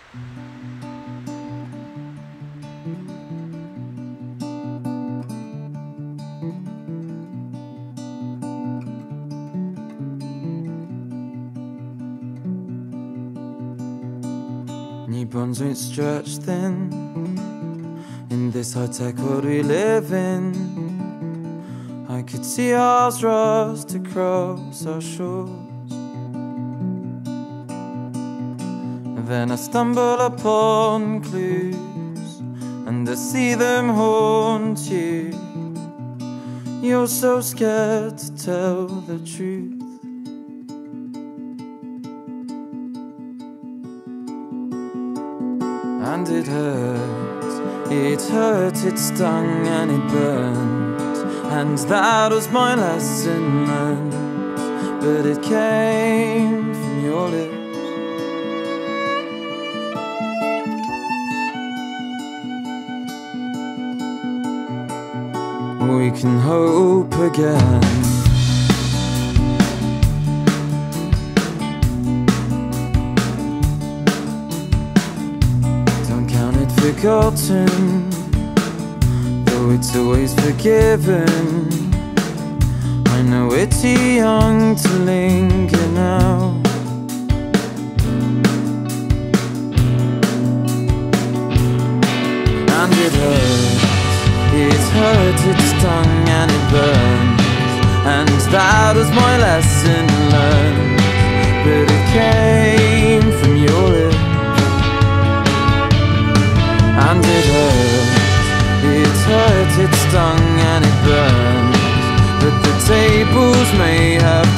Knee bones won't stretch thin in this high-tech world we live in. I could see ours rust across our shores. Then I stumble upon clues, and I see them haunt you. You're so scared to tell the truth. And it hurt, it stung and it burned, and that was my lesson learned. But it came from your lips. We can hope again. Forgotten, though it's always forgiven. I know we're too young to linger now. And it hurt, it stung and it burned, and that was my lesson learned. But it came from your lips. And it hurt, it stung and it burned, but the tables may have